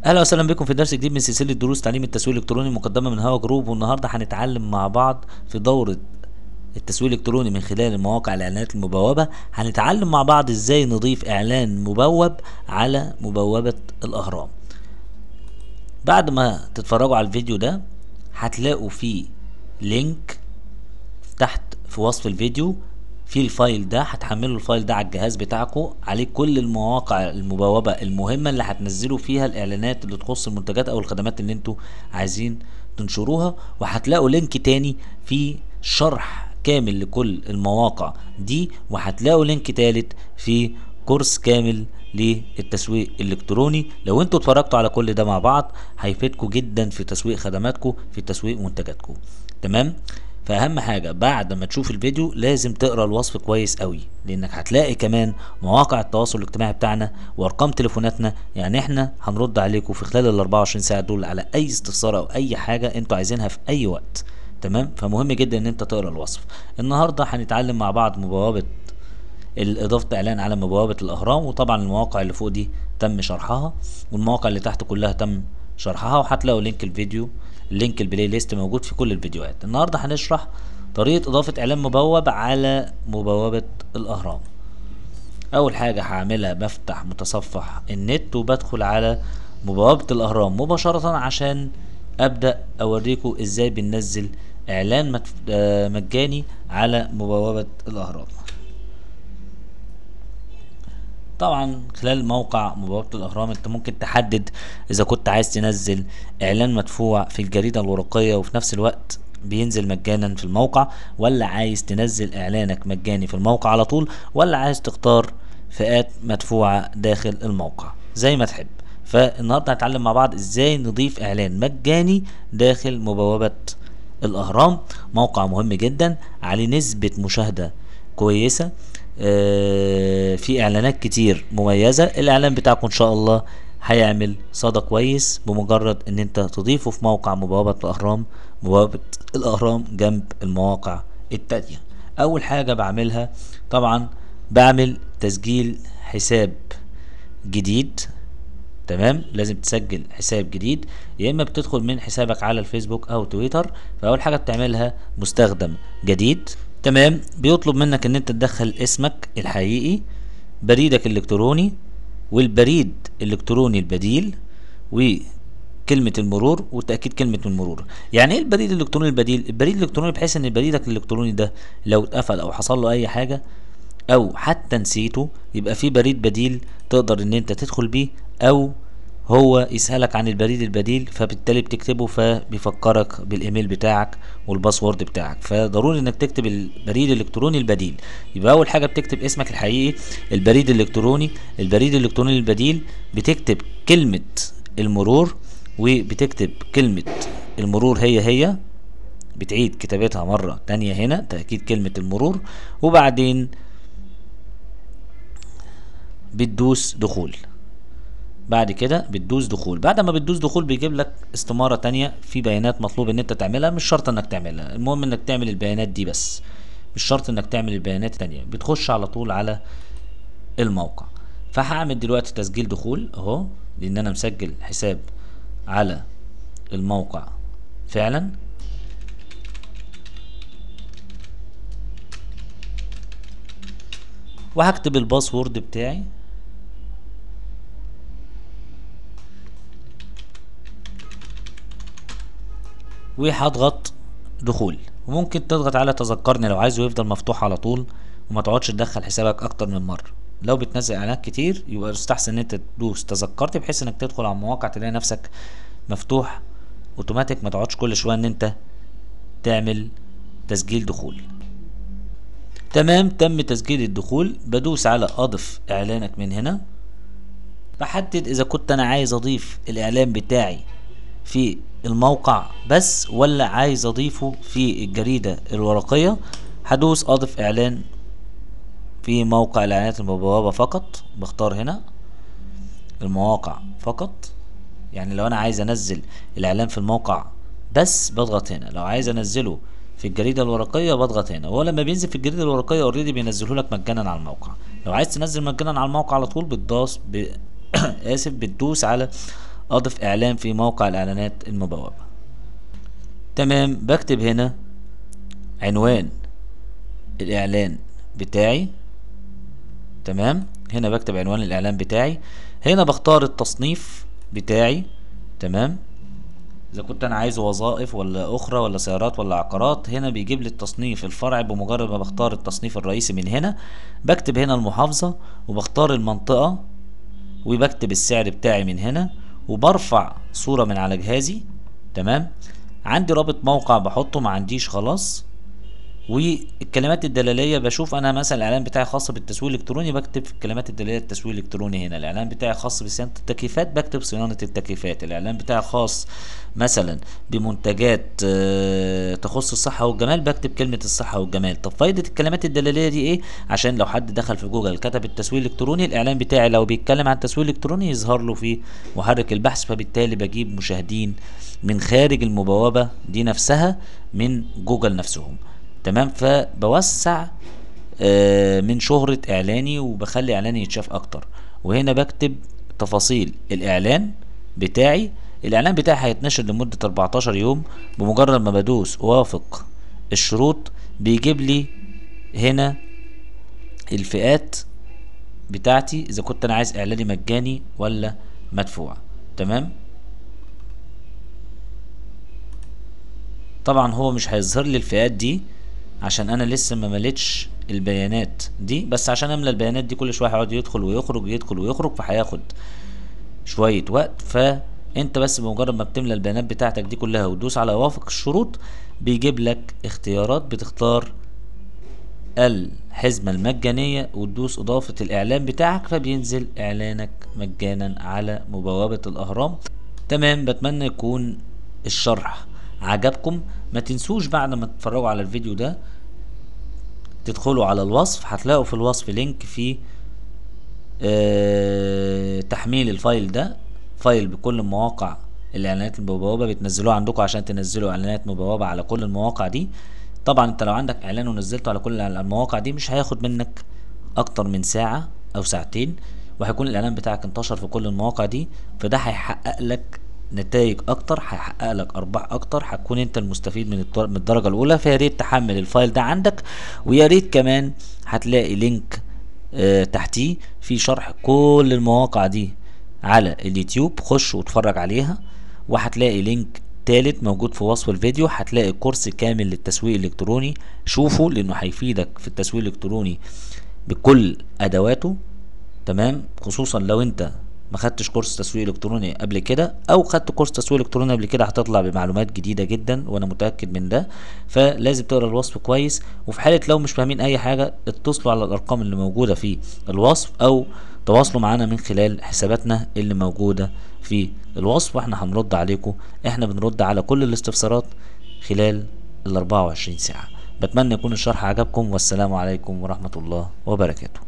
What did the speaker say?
اهلا وسهلا بكم في درس جديد من سلسله دروس تعليم التسويق الالكتروني المقدمه من هوا جروب. والنهارده هنتعلم مع بعض في دوره التسويق الالكتروني من خلال المواقع الاعلانات المبوبه. هنتعلم مع بعض ازاي نضيف اعلان مبوب على مبوبه الاهرام. بعد ما تتفرجوا على الفيديو ده هتلاقوا فيه لينك تحت في وصف الفيديو في الفايل ده. هتحملوا الفايل ده على الجهاز بتاعكم، عليه كل المواقع المبوبة المهمة اللي هتنزلوا فيها الاعلانات اللي تخص المنتجات او الخدمات اللي انتوا عايزين تنشروها. وهتلاقوا لينك تاني فيه شرح كامل لكل المواقع دي، وهتلاقوا لينك تالت فيه كورس كامل للتسويق الالكتروني. لو انتوا اتفرجتوا على كل ده مع بعض هيفيدكم جدا في تسويق خدماتكم، في تسويق منتجاتكم. تمام. فاهم حاجه بعد ما تشوف الفيديو لازم تقرا الوصف كويس قوي، لانك هتلاقي كمان مواقع التواصل الاجتماعي بتاعنا وارقام تليفوناتنا. يعني احنا هنرد عليكم في خلال ال 24 ساعه دول على اي استفسار او اي حاجه انتوا عايزينها في اي وقت. تمام. فمهم جدا ان انت تقرا الوصف. النهارده هنتعلم مع بعض مبوابه اضافه اعلان على مبوابه الاهرام. وطبعا المواقع اللي فوق دي تم شرحها، والمواقع اللي تحت كلها تم شرحها، وهتلاقوا لينك الفيديو، لينك البلاي ليست موجود في كل الفيديوهات. النهارده هنشرح طريقه اضافه اعلان مبوب على مبوبه الاهرام. اول حاجه هعملها بفتح متصفح النت وبدخل على مبوبه الاهرام مباشره عشان ابدا اوريكم ازاي بننزل اعلان مجاني على مبوبه الاهرام. طبعا خلال موقع مبوابة الأهرام انت ممكن تحدد إذا كنت عايز تنزل إعلان مدفوع في الجريدة الورقية وفي نفس الوقت بينزل مجانا في الموقع، ولا عايز تنزل إعلانك مجاني في الموقع على طول، ولا عايز تختار فئات مدفوعة داخل الموقع زي ما تحب. فالنهارده هنتعلم مع بعض ازاي نضيف إعلان مجاني داخل مبوابة الأهرام. موقع مهم جدا، عليه نسبة مشاهدة كويسة، في اعلانات كتير مميزة. الاعلان بتاعكم ان شاء الله هيعمل صدى كويس بمجرد ان انت تضيفه في موقع مبوابة الاهرام. مبوابة الاهرام جنب المواقع التانية. اول حاجة بعملها طبعا بعمل تسجيل حساب جديد. تمام. لازم تسجل حساب جديد، يا اما بتدخل من حسابك على الفيسبوك او تويتر. فاول حاجه بتعملها مستخدم جديد. تمام. بيطلب منك ان انت تدخل اسمك الحقيقي، بريدك الالكتروني، والبريد الالكتروني البديل، وكلمة المرور وتأكيد كلمة المرور. يعني ايه البريد الالكتروني البديل؟ البريد الالكتروني بحيث ان بريدك الالكتروني ده لو اتقفل او حصل له اي حاجة او حتى نسيته يبقى في بريد بديل تقدر ان انت تدخل بيه، او هو يسألك عن البريد البديل فبالتالي بتكتبه فبيفكرك بالايميل بتاعك والباسورد بتاعك. فضروري انك تكتب البريد الالكتروني البديل. يبقى اول حاجة بتكتب اسمك الحقيقي، البريد الالكتروني، البريد الالكتروني البديل، بتكتب كلمة المرور، وبتكتب كلمة المرور هي بتعيد كتابتها مرة تانية هنا تأكيد كلمة المرور، وبعدين بتدوس دخول. بعد كده بتدوس دخول. بعد ما بتدوس دخول بيجيب لك استمارة تانية في بيانات مطلوب ان انت تعملها. مش شرط انك تعملها، المهم انك تعمل البيانات دي بس، مش شرط انك تعمل البيانات التانية. بتخش على طول على الموقع. فهعمل دلوقتي تسجيل دخول اهو، لان انا مسجل حساب على الموقع فعلا. وهكتب الباسورد بتاعي، وهضغط دخول. وممكن تضغط على تذكرني لو عايزه يفضل مفتوح على طول وما تقعدش تدخل حسابك اكتر من مره. لو بتنزل اعلانات كتير يبقى يستحسن ان انت تدوس تذكرتي بحيث انك تدخل على المواقع تلاقي نفسك مفتوح اوتوماتيك، ما تقعدش كل شويه ان انت تعمل تسجيل دخول. تمام. تم تسجيل الدخول. بدوس على اضف اعلانك من هنا. بحدد اذا كنت انا عايز اضيف الاعلان بتاعي في الموقع بس، ولا عايز اضيفه في الجريدة الورقية. هدوس اضف اعلان في موقع الاعلانات المبوبة فقط. بختار هنا المواقع فقط. يعني لو انا عايز انزل الاعلان في الموقع بس بضغط هنا، لو عايز انزله في الجريدة الورقية بضغط هنا. وهو لما بينزل في الجريدة الورقية اوريدي بينزله لك مجانا على الموقع. لو عايز تنزل مجانا على الموقع على طول بتدوس اسف، بتدوس على اضف اعلان في موقع الاعلانات المبوبة. تمام، بكتب هنا عنوان الاعلان بتاعي. تمام، هنا بكتب عنوان الاعلان بتاعي. هنا بختار التصنيف بتاعي. تمام، اذا كنت انا عايز وظائف ولا اخرى ولا سيارات ولا عقارات، هنا بيجيب لي التصنيف الفرعي. بمجرد ما بختار التصنيف الرئيسي من هنا، بكتب هنا المحافظة وبختار المنطقة وبكتب السعر بتاعي من هنا، وبرفع صورة من على جهازي. تمام، عندي رابط موقع بحطه، ما عنديش خلاص. والكلمات الدلاليه بشوف انا مثلا الاعلان بتاعي خاص بالتسويق الالكتروني، بكتب في الكلمات الدلاليه التسويق الالكتروني هنا. الاعلان بتاعي خاص بصيانه التكييفات، بكتب صيانه التكييفات. الاعلان بتاعي خاص مثلا بمنتجات تخص الصحه والجمال، بكتب كلمه الصحه والجمال. طب فايده الكلمات الدلاليه دي ايه؟ عشان لو حد دخل في جوجل كتب التسويق الالكتروني، الاعلان بتاعي لو بيتكلم عن التسويق الالكتروني يظهر له في محرك البحث، فبالتالي بجيب مشاهدين من خارج المبوبه دي نفسها، من جوجل نفسهم. تمام، فبوسع من شهرة اعلاني وبخلي اعلاني يتشاف اكتر. وهنا بكتب تفاصيل الاعلان بتاعي. الاعلان بتاعي هيتنشر لمدة 14 يوم. بمجرد ما بدوس اوافق الشروط، بيجيب لي هنا الفئات بتاعتي، اذا كنت انا عايز اعلاني مجاني ولا مدفوع. تمام، طبعا هو مش هيظهر لي الفئات دي عشان انا لسه ما مليتش البيانات دي، بس عشان املى البيانات دي كل شويه هيقعد يدخل ويخرج يدخل ويخرج، فهياخد شويه وقت. فانت بس بمجرد ما بتملى البيانات بتاعتك دي كلها وتدوس على اوافق الشروط، بيجيب لك اختيارات، بتختار الحزمة المجانية وتدوس اضافة الاعلان بتاعك، فبينزل اعلانك مجانا على مبوبة الاهرام. تمام، بتمنى يكون الشرح عجبكم. ما تنسوش بعد ما تتفرجوا على الفيديو ده تدخلوا على الوصف، هتلاقوا في الوصف لينك فيه تحميل الفايل ده، فايل بكل مواقع الاعلانات المبوبة، بتنزلوه عندكم عشان تنزلوا اعلانات مبوبة على كل المواقع دي. طبعا انت لو عندك اعلان ونزلته على كل المواقع دي مش هياخد منك اكتر من ساعة او ساعتين، وهيكون الاعلان بتاعك انتشر في كل المواقع دي. فده هيحقق لك نتائج اكتر، هيحقق لك ارباح اكتر، هتكون انت المستفيد من الدرجة الاولى. فيا ريت تحمل الفايل ده عندك، ويا ريت كمان هتلاقي لينك تحتيه في شرح كل المواقع دي على اليوتيوب، خش واتفرج عليها. وهتلاقي لينك تالت موجود في وصف الفيديو، هتلاقي كورس كامل للتسويق الالكتروني، شوفه لانه هيفيدك في التسويق الالكتروني بكل ادواته. تمام، خصوصا لو انت ما خدتش كورس تسويق الكتروني قبل كده، او خدت كورس تسويق الكتروني قبل كده، هتطلع بمعلومات جديده جدا وانا متاكد من ده. فلازم تقرا الوصف كويس، وفي حاله لو مش فاهمين اي حاجه اتصلوا على الارقام اللي موجوده في الوصف، او تواصلوا معانا من خلال حساباتنا اللي موجوده في الوصف، واحنا هنرد عليكم. احنا بنرد على كل الاستفسارات خلال ال 24 ساعه. بتمنى يكون الشرح عجبكم، والسلام عليكم ورحمه الله وبركاته.